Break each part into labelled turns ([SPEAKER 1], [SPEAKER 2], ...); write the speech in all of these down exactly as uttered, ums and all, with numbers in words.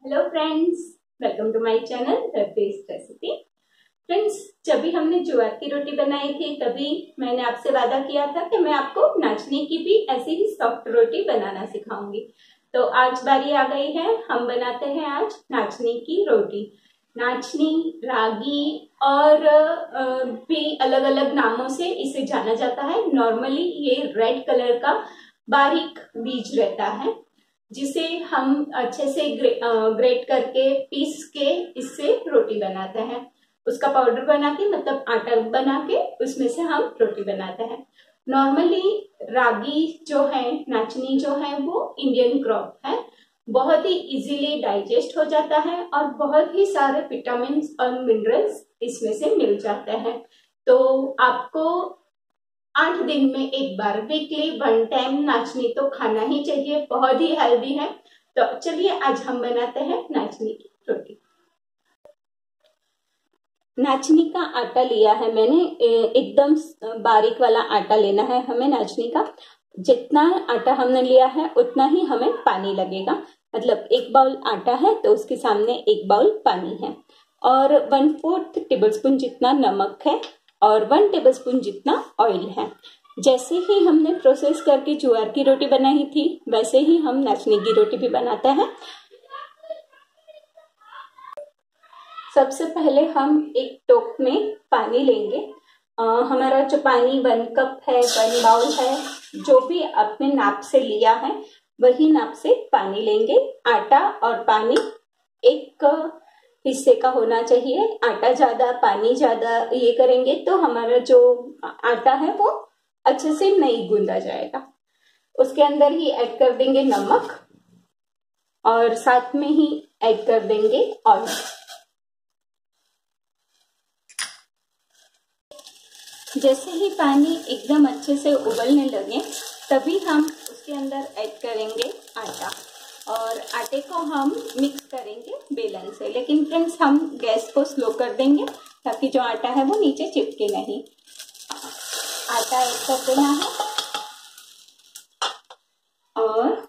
[SPEAKER 1] Hello friends, welcome to my channel the taste recipe. Friends, जब भी हमने ज्वार की रोटी बनाई थी तभी मैंने आपसे वादा किया था कि मैं आपको नाचनी की भी ऐसी ही सॉफ्ट रोटी बनाना सिखाऊंगी। तो आज बारी आ गई है, हम बनाते हैं आज नाचनी की रोटी। नाचनी, रागी और भी अलग अलग नामों से इसे जाना जाता है। नॉर्मली ये रेड कलर का बारीक बीज रहता है जिसे हम अच्छे से ग्रे, ग्रेट करके पीस के इससे रोटी बनाते हैं। उसका पाउडर बना के मतलब आटा बना के उसमें से हम रोटी बनाते हैं। नॉर्मली रागी जो है, नाचनी जो है, वो इंडियन क्रॉप है। बहुत ही इजीली डाइजेस्ट हो जाता है और बहुत ही सारे विटामिन और मिनरल्स इसमें से मिल जाते हैं। तो आपको आठ दिन में एक बार वीकली वन टाइम नाचनी तो खाना ही चाहिए, बहुत ही हेल्दी है। तो चलिए आज हम बनाते हैं नाचनी की रोटी। नाचनी का आटा लिया है मैंने, एकदम बारीक वाला आटा लेना है हमें नाचनी का। जितना आटा हमने लिया है उतना ही हमें पानी लगेगा। मतलब एक बाउल आटा है तो उसके सामने एक बाउल पानी है और वन फोर्थ टेबल स्पून जितना नमक है और वन टेबलस्पून जितना ऑयल है। जैसे ही हमने प्रोसेस करके ज्वार की रोटी बनाई थी वैसे ही हम नाचनी की रोटी भी बनाते हैं। सबसे पहले हम एक टोप में पानी लेंगे। आ, हमारा जो पानी वन कप है, वन बाउल है, जो भी अपने नाप से लिया है वही नाप से पानी लेंगे। आटा और पानी एक हिस्से का होना चाहिए। आटा ज्यादा पानी ज्यादा ये करेंगे तो हमारा जो आटा है वो अच्छे से नहीं गूंदा जाएगा। उसके अंदर ही ऐड कर देंगे नमक और साथ में ही ऐड कर देंगे ऑयल। जैसे ही पानी एकदम अच्छे से उबलने लगे तभी हम उसके अंदर ऐड करेंगे आटा और आटे को हम मिक्स करेंगे बेलन से। लेकिन फ्रेंड्स, हम गैस को स्लो कर देंगे ताकि जो आटा है वो नीचे चिपके नहीं। आटा ऐड कर देना है और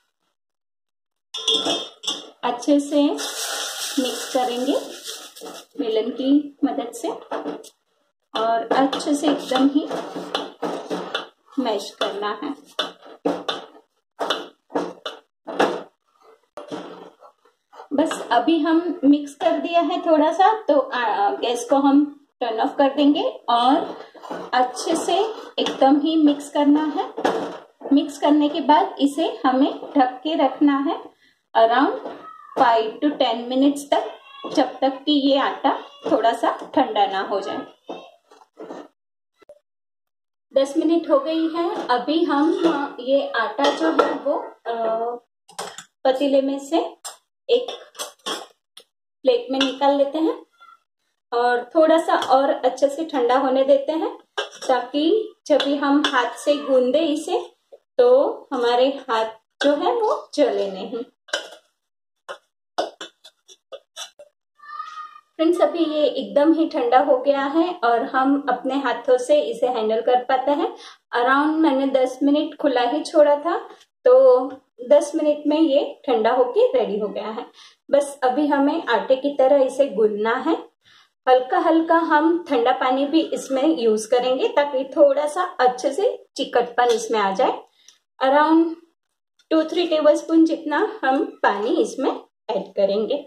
[SPEAKER 1] अच्छे से मिक्स करेंगे बेलन की मदद से और अच्छे से एकदम ही मैश करना है। बस अभी हम मिक्स कर दिया है थोड़ा सा, तो गैस को हम टर्न ऑफ कर देंगे और अच्छे से एकदम ही मिक्स करना है। मिक्स करने के बाद इसे हमें ढक के रखना है around five to ten minutes तक, जब तक कि ये आटा थोड़ा सा ठंडा ना हो जाए। दस मिनट हो गई है। अभी हम ये आटा जो है वो पतीले में से एक प्लेट में निकाल लेते हैं और थोड़ा सा और अच्छे से ठंडा होने देते हैं ताकि जब भी हम हाथ से गूंदे इसे तो हमारे हाथ जो है वो जले नहीं। फ्रेंड्स, अभी ये एकदम ही ठंडा हो गया है और हम अपने हाथों से इसे हैंडल कर पाते हैं। अराउंड मैंने दस मिनट खुला ही छोड़ा था तो दस मिनट में ये ठंडा होके रेडी हो गया है। बस अभी हमें आटे की तरह इसे गूंदना है। हल्का हल्का हम ठंडा पानी भी इसमें यूज करेंगे ताकि थोड़ा सा अच्छे से चिकटपन इसमें आ जाए। Around two three tablespoon जितना हम पानी इसमें ऐड करेंगे।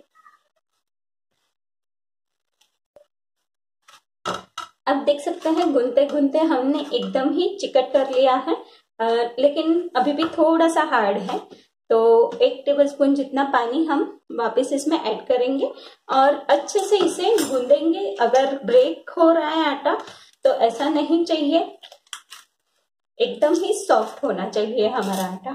[SPEAKER 1] अब देख सकते हैं गूंदते गूंदते हमने एकदम ही चिकट कर लिया है, आ, लेकिन अभी भी थोड़ा सा हार्ड है। तो एक टेबलस्पून जितना पानी हम वापस इसमें ऐड करेंगे और अच्छे से इसे गूंदेंगे। अगर ब्रेक हो रहा है आटा तो ऐसा नहीं चाहिए, एकदम ही सॉफ्ट होना चाहिए हमारा आटा।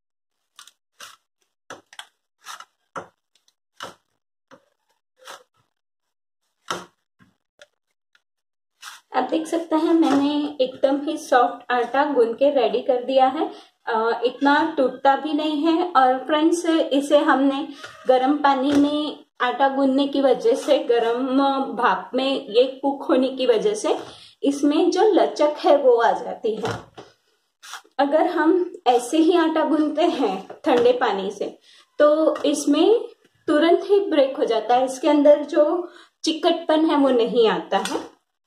[SPEAKER 1] आप देख सकते हैं मैंने एकदम ही सॉफ्ट आटा गूंद के रेडी कर दिया है। आ, इतना टूटता भी नहीं है और फ्रेंड्स, इसे हमने गर्म पानी में आटा गूंदने की वजह से, गर्म भाप में ये कुक होने की वजह से इसमें जो लचक है वो आ जाती है। अगर हम ऐसे ही आटा गूंदते हैं ठंडे पानी से तो इसमें तुरंत ही ब्रेक हो जाता है, इसके अंदर जो चिकटपन है वो नहीं आता है।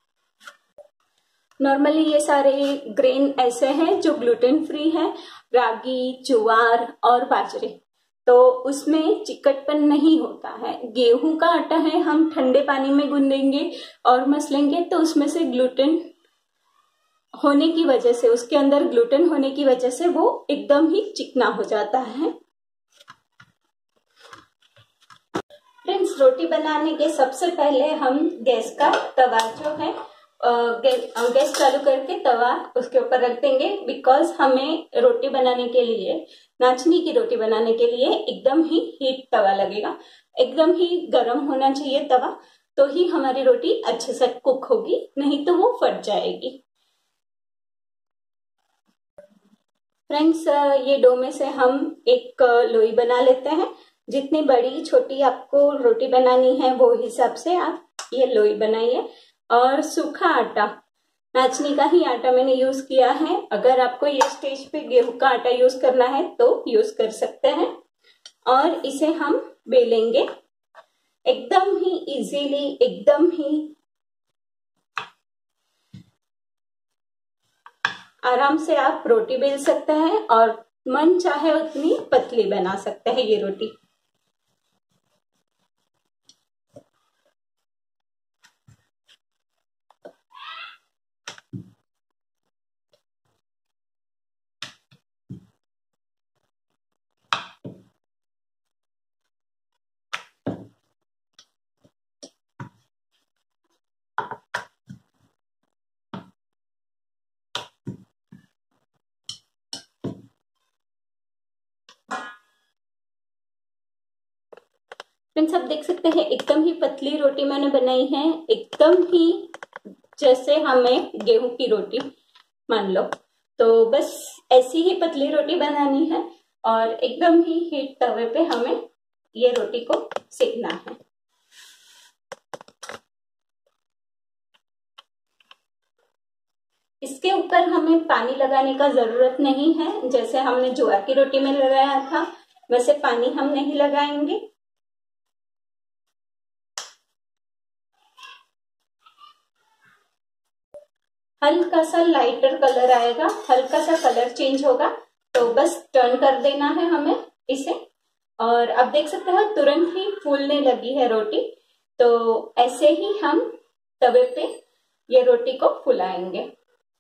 [SPEAKER 1] नॉर्मली ये सारे ग्रेन ऐसे हैं जो ग्लूटेन फ्री है, रागी, ज्वार और बाजरे, तो उसमें चिकटपन नहीं होता है। गेहूं का आटा है, हम ठंडे पानी में गूंदेंगे और मसलेंगे तो उसमें से ग्लूटेन होने की वजह से, उसके अंदर ग्लूटेन होने की वजह से वो एकदम ही चिकना हो जाता है। फ्रेंड्स, रोटी बनाने के सबसे पहले हम गैस का तवा जो है गैस, गैस चालू करके तवा उसके ऊपर रख देंगे, बिकॉज हमें रोटी बनाने के लिए, नाचनी की रोटी बनाने के लिए एकदम ही हीट तवा लगेगा, एकदम ही गर्म होना चाहिए तवा, तो ही हमारी रोटी अच्छे से कुक होगी, नहीं तो वो फट जाएगी। फ्रेंड्स, ये डो में से हम एक लोई बना लेते हैं। जितनी बड़ी छोटी आपको रोटी बनानी है वो हिसाब से आप ये लोई बनाइए। और सूखा आटा, नाचनी का ही आटा मैंने यूज किया है, अगर आपको ये स्टेज पे गेहूं का आटा यूज करना है तो यूज कर सकते हैं। और इसे हम बेलेंगे एकदम ही इजीली, एकदम ही आराम से आप रोटी बेल सकते हैं और मन चाहे उतनी पतली बना सकते हैं ये रोटी। फ्रेंड्स, आप देख सकते हैं एकदम ही पतली रोटी मैंने बनाई है, एकदम ही जैसे हमें गेहूं की रोटी मान लो, तो बस ऐसी ही पतली रोटी बनानी है और एकदम ही हीट तवे पे हमें ये रोटी को सेकना है। इसके ऊपर हमें पानी लगाने का जरूरत नहीं है, जैसे हमने ज्वार की रोटी में लगाया था वैसे पानी हम नहीं लगाएंगे। हल्का सा लाइटर कलर आएगा, हल्का सा कलर चेंज होगा तो बस टर्न कर देना है हमें इसे। और अब देख सकते हो तुरंत ही फूलने लगी है रोटी, तो ऐसे ही हम तवे पे ये रोटी को फुलाएंगे।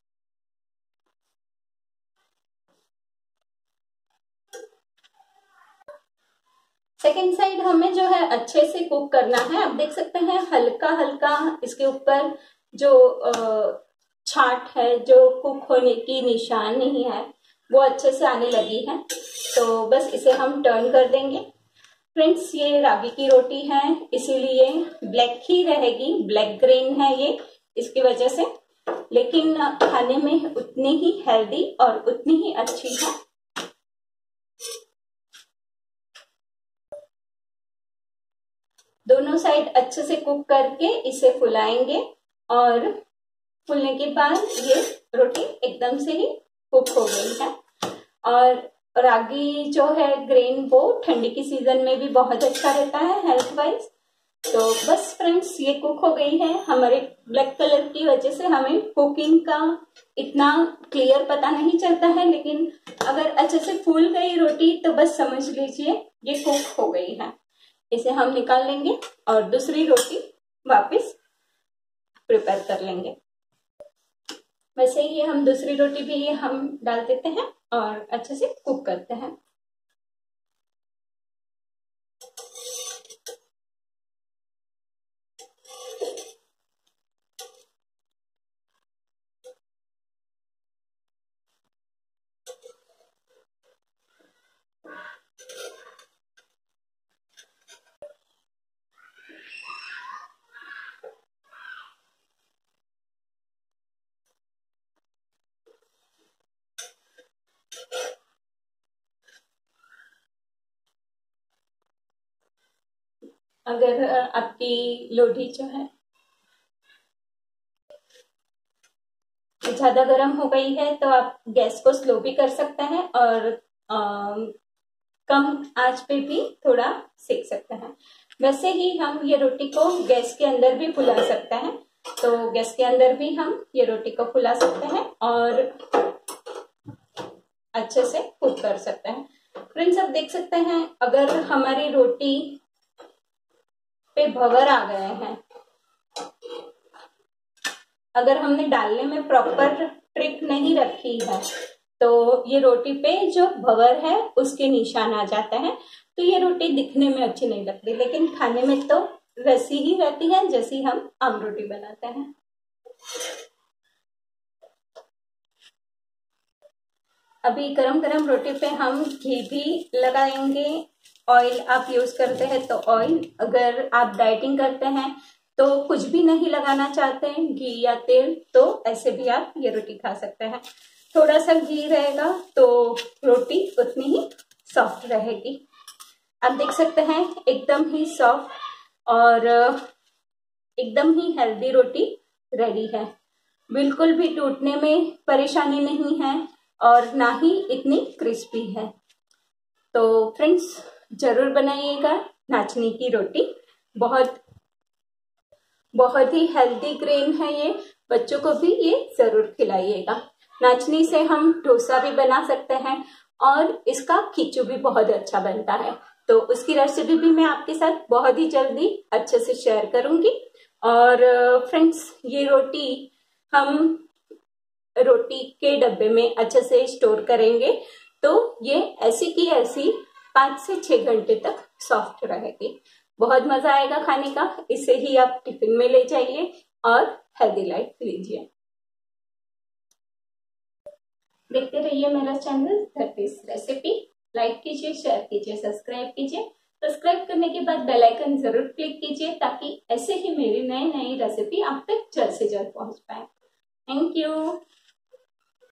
[SPEAKER 1] सेकेंड साइड हमें जो है अच्छे से कुक करना है। आप देख सकते हैं हल्का हल्का इसके ऊपर जो छाट है, जो कुक होने की निशान नहीं है, वो अच्छे से आने लगी है, तो बस इसे हम टर्न कर देंगे। फ्रेंड्स, ये रागी की रोटी है इसीलिए ब्लैक ही रहेगी, ब्लैक ग्रेन है ये इसकी वजह से, लेकिन खाने में उतनी ही हेल्दी और उतनी ही अच्छी है। दोनों साइड अच्छे से कुक करके इसे फुलाएंगे और फूलने के बाद ये रोटी एकदम से ही कुक हो गई है। और रागी जो है ग्रेन, वो ठंडी की सीजन में भी बहुत अच्छा रहता है हेल्थ वाइज। तो बस फ्रेंड्स, ये कुक हो गई है। हमारे ब्लैक कलर की वजह से हमें कुकिंग का इतना क्लियर पता नहीं चलता है, लेकिन अगर अच्छे से फूल गई रोटी तो बस समझ लीजिए ये कुक हो गई है। इसे हम निकाल लेंगे और दूसरी रोटी वापस प्रिपेयर कर लेंगे। वैसे ही हम दूसरी रोटी भी ये हम डाल देते हैं और अच्छे से कुक करते हैं। अगर आपकी लोढ़ी जो है ज्यादा गर्म हो गई है तो आप गैस को स्लो भी कर सकते हैं और कम आंच पे भी थोड़ा सेक सकते हैं। वैसे ही हम ये रोटी को गैस के अंदर भी फुला सकते हैं, तो गैस के अंदर भी हम ये रोटी को फुला सकते हैं और अच्छे से कुक कर सकते हैं। फ्रेंड्स, आप देख सकते हैं अगर हमारी रोटी पे भंवर आ गए हैं, अगर हमने डालने में प्रॉपर ट्रिक नहीं रखी है तो ये रोटी पे जो भंवर है उसके निशान आ जाते हैं, तो ये रोटी दिखने में अच्छी नहीं लगती, लेकिन खाने में तो वैसी ही रहती है जैसी हम आम रोटी बनाते हैं। अभी गरम गरम रोटी पे हम घी भी लगाएंगे। ऑयल आप यूज करते हैं तो ऑयल, अगर आप डाइटिंग करते हैं तो कुछ भी नहीं लगाना चाहते हैं, घी या तेल, तो ऐसे भी आप ये रोटी खा सकते हैं। थोड़ा सा घी रहेगा तो रोटी उतनी ही सॉफ्ट रहेगी। आप देख सकते हैं एकदम ही सॉफ्ट और एकदम ही हेल्दी रोटी रेडी है। बिल्कुल भी टूटने में परेशानी नहीं है और ना ही इतनी क्रिस्पी है। तो फ्रेंड्स, जरूर बनाइएगा नाचनी की रोटी। बहुत बहुत ही हेल्दी ग्रेन है ये, बच्चों को भी ये जरूर खिलाइएगा। नाचनी से हम डोसा भी बना सकते हैं और इसका खिचू भी बहुत अच्छा बनता है, तो उसकी रेसिपी भी मैं आपके साथ बहुत ही जल्दी अच्छे से शेयर करूंगी। और फ्रेंड्स, ये रोटी हम रोटी के डब्बे में अच्छे से स्टोर करेंगे तो ये ऐसी की ऐसी पाँच से छह घंटे तक सॉफ्ट रहेगी। बहुत मजा आएगा खाने का। इसे ही आप टिफिन में ले जाइए और हेल्दी लाइफ लीजिए। देखते रहिए मेरा channel the taste recipe. Like कीजिए, शेयर कीजिए, सब्सक्राइब कीजिए। सब्सक्राइब करने के बाद बेल आइकन जरूर क्लिक कीजिए ताकि ऐसे ही मेरी नई नई रेसिपी आप तक जल्द से जल्द पहुंच पाए। Thank you.